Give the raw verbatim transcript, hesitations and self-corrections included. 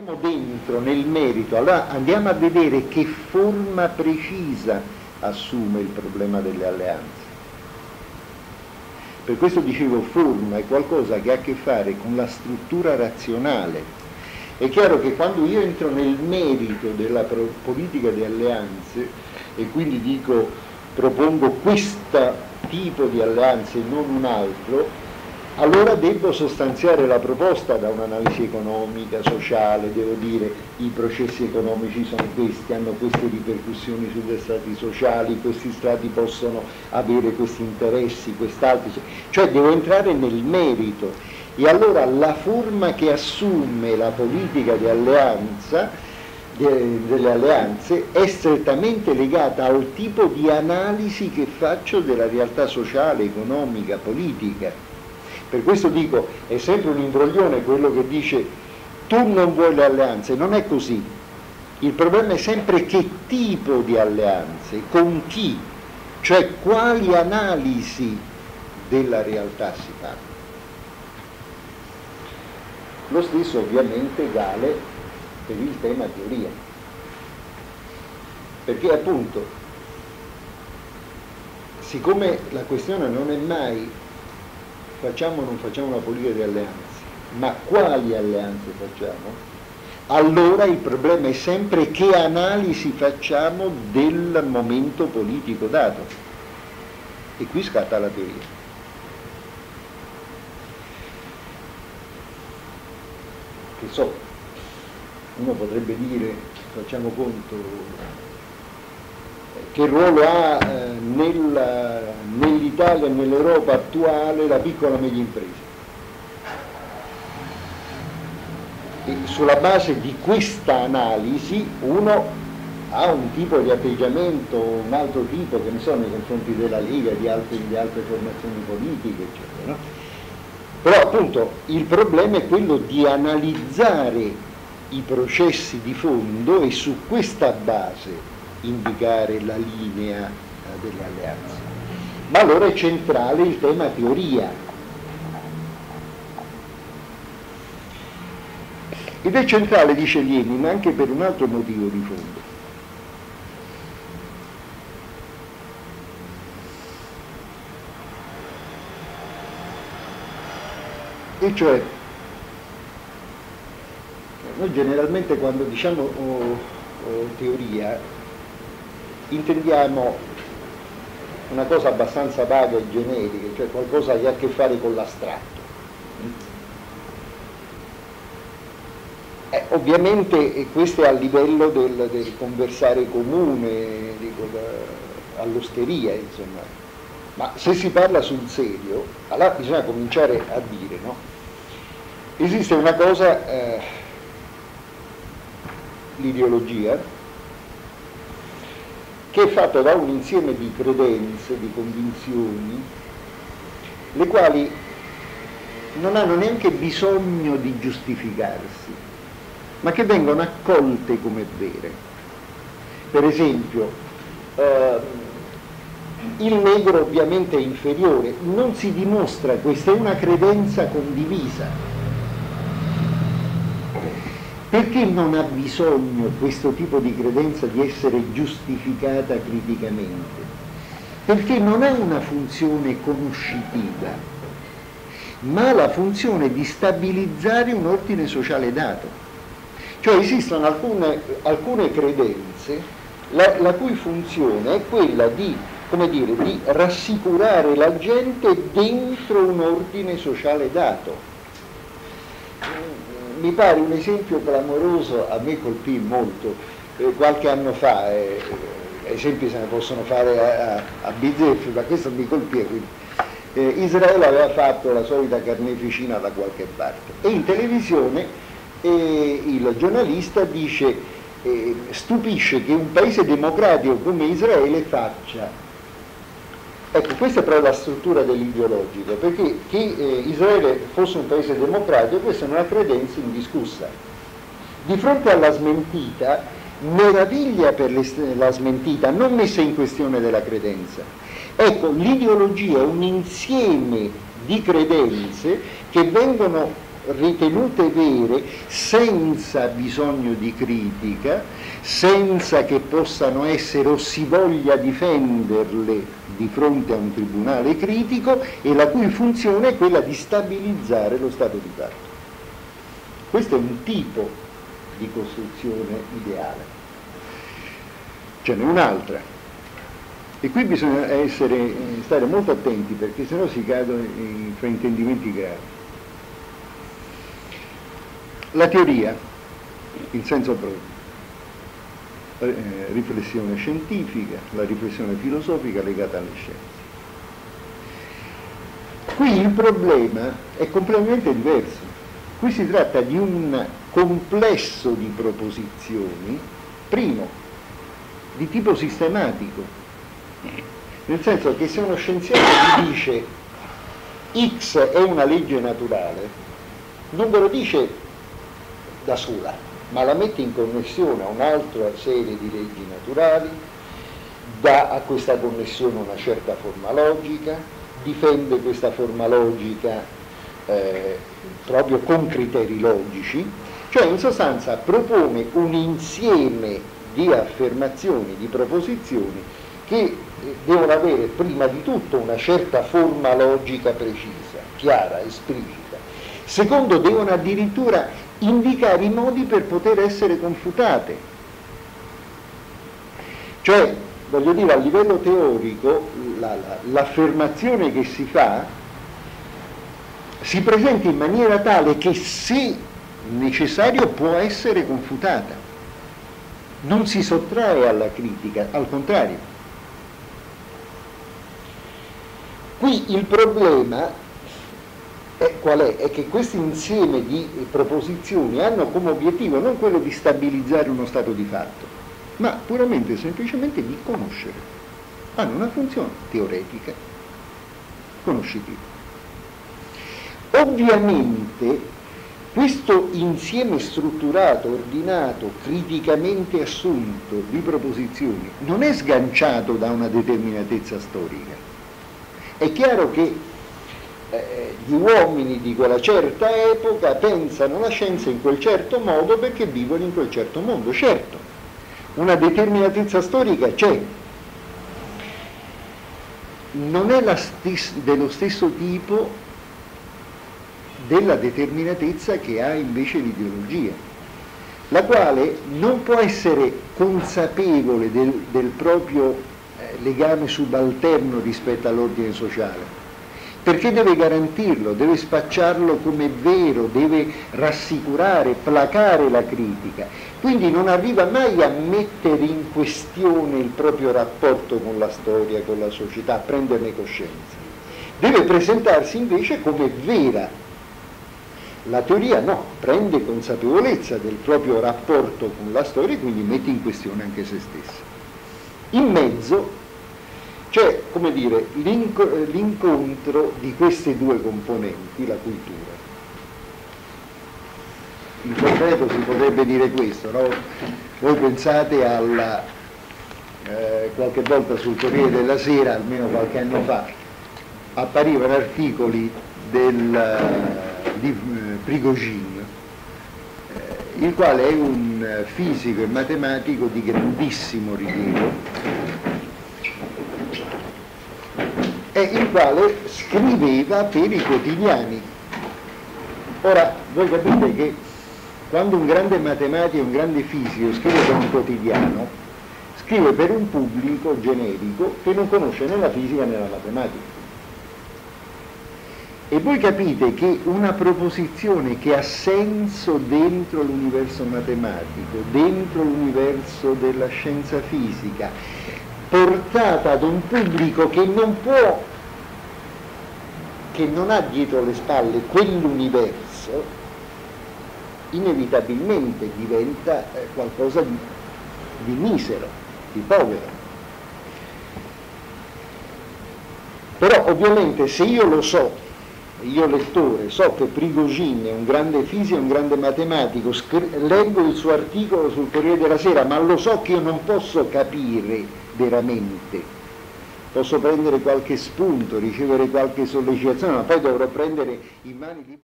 Andiamo dentro nel merito, allora andiamo a vedere che forma precisa assume il problema delle alleanze. Per questo dicevo, forma è qualcosa che ha a che fare con la struttura razionale. È chiaro che quando io entro nel merito della politica di alleanze e quindi dico propongo questo tipo di alleanze e non un altro, allora devo sostanziare la proposta da un'analisi economica, sociale, devo dire i processi economici sono questi, hanno queste ripercussioni sugli strati sociali, questi strati possono avere questi interessi, quest'altro, cioè devo entrare nel merito. E allora la forma che assume la politica di alleanza, de, delle alleanze, è strettamente legata al tipo di analisi che faccio della realtà sociale, economica, politica. Per questo dico, è sempre un imbroglione quello che dice tu non vuoi le alleanze, non è così. Il problema è sempre che tipo di alleanze, con chi, cioè quali analisi della realtà si fanno. Lo stesso ovviamente vale per il tema teoria, perché appunto, siccome la questione non è mai facciamo o non facciamo una politica di alleanze, ma quali alleanze facciamo? Allora il problema è sempre che analisi facciamo del momento politico dato. E qui scatta la teoria. Che so, uno potrebbe dire, facciamo conto, che ruolo ha eh, nel, nell'Italia e nell'Europa attuale la piccola e media impresa. E sulla base di questa analisi uno ha un tipo di atteggiamento, un altro tipo, che ne so, nei confronti della Lega, di altre, di altre formazioni politiche, eccetera, no? Però appunto il problema è quello di analizzare i processi di fondo e su questa base indicare la linea eh, delle alleanze. Ma allora è centrale il tema teoria. Ed è centrale, dice Lenin, anche per un altro motivo di fondo. E cioè, noi generalmente quando diciamo oh, oh, teoria, intendiamo una cosa abbastanza vaga e generica, cioè qualcosa che ha a che fare con l'astratto. Eh, ovviamente questo è a livello del, del conversare comune, dico, da, all'osteria, insomma. Ma se si parla sul serio, allora bisogna cominciare a dire, no? Esiste una cosa, eh, l'ideologia, che è fatto da un insieme di credenze, di convinzioni, le quali non hanno neanche bisogno di giustificarsi, ma che vengono accolte come vere. Per esempio, eh, il negro ovviamente è inferiore, non si dimostra, questa è una credenza condivisa. Perché non ha bisogno questo tipo di credenza di essere giustificata criticamente? Perché non ha una funzione conoscitiva, ma ha la funzione di stabilizzare un ordine sociale dato. Cioè esistono alcune, alcune credenze la, la cui funzione è quella di, come dire, di rassicurare la gente dentro un ordine sociale dato. Mi pare un esempio clamoroso, a me colpì molto, eh, qualche anno fa, eh, esempi se ne possono fare a, a, a bizzeffi, ma questo mi colpì. Quindi. Eh, Israele aveva fatto la solita carneficina da qualche parte e in televisione eh, il giornalista dice, eh, stupisce che un paese democratico come Israele faccia. Ecco, questa è proprio la struttura dell'ideologico, perché che eh, Israele fosse un paese democratico, questa è una credenza indiscussa. Di fronte alla smentita, meraviglia per le, la smentita, non messa in questione della credenza. Ecco, l'ideologia è un insieme di credenze che vengono ritenute vere senza bisogno di critica, senza che possano essere o si voglia difenderle di fronte a un tribunale critico, e la cui funzione è quella di stabilizzare lo stato di fatto. Questo è un tipo di costruzione ideale. Ce n'è un'altra, e qui bisogna essere, stare molto attenti, perché sennò si cadono in fraintendimenti gravi. La teoria, in senso proprio, eh, riflessione scientifica, la riflessione filosofica legata alle scienze. Qui il problema è completamente diverso. Qui si tratta di un complesso di proposizioni, primo, di tipo sistematico, nel senso che se uno scienziato vi dice X è una legge naturale, non ve lo dice da sola, ma la mette in connessione a un'altra serie di leggi naturali, dà a questa connessione una certa forma logica, difende questa forma logica eh, proprio con criteri logici, cioè in sostanza propone un insieme di affermazioni, di proposizioni che devono avere prima di tutto una certa forma logica precisa, chiara, esplicita. Secondo, devono addirittura indicare i modi per poter essere confutate. Cioè, voglio dire, a livello teorico, la, la, l'affermazione che si fa si presenta in maniera tale che, se necessario, può essere confutata. Non si sottrae alla critica, al contrario. Qui il problema è, qual è? È che questo insieme di proposizioni hanno come obiettivo non quello di stabilizzare uno stato di fatto, ma puramente e semplicemente di conoscere. Hanno una funzione teoretica, conoscitiva. Ovviamente questo insieme strutturato, ordinato, criticamente assunto di proposizioni non è sganciato da una determinatezza storica. È chiaro che eh, gli uomini di quella certa epoca pensano la scienza in quel certo modo perché vivono in quel certo mondo. Certo, una determinatezza storica c'è. Non è la stes- dello stesso tipo della determinatezza che ha invece l'ideologia, la quale non può essere consapevole del, del proprio eh, legame subalterno rispetto all'ordine sociale, perché deve garantirlo, deve spacciarlo come vero, deve rassicurare, placare la critica, quindi non arriva mai a mettere in questione il proprio rapporto con la storia, con la società, a prenderne coscienza. Deve presentarsi invece come vera. La teoria no, prende consapevolezza del proprio rapporto con la storia e quindi mette in questione anche se stessa. In mezzo c'è, come dire, l'incontro di queste due componenti, la cultura. In concreto si potrebbe dire questo, no? Voi pensate alla, eh, qualche volta sul Corriere della Sera, almeno qualche anno fa, apparivano articoli del... di Prigogine, eh, il quale è un fisico e matematico di grandissimo rilievo, e il quale scriveva per i quotidiani. Ora, voi capite che quando un grande matematico e un grande fisico scrive per un quotidiano, scrive per un pubblico generico che non conosce né la fisica né la matematica. E voi capite che una proposizione che ha senso dentro l'universo matematico, dentro l'universo della scienza fisica, portata ad un pubblico che non può, che non ha dietro le spalle quell'universo, inevitabilmente diventa qualcosa di, di misero, di povero. Però ovviamente se io lo so, io lettore, so che Prigogine è un grande fisico, un grande matematico, leggo il suo articolo sul Corriere della Sera, ma lo so che io non posso capire veramente, posso prendere qualche spunto, ricevere qualche sollecitazione, ma poi dovrò prendere in mani di...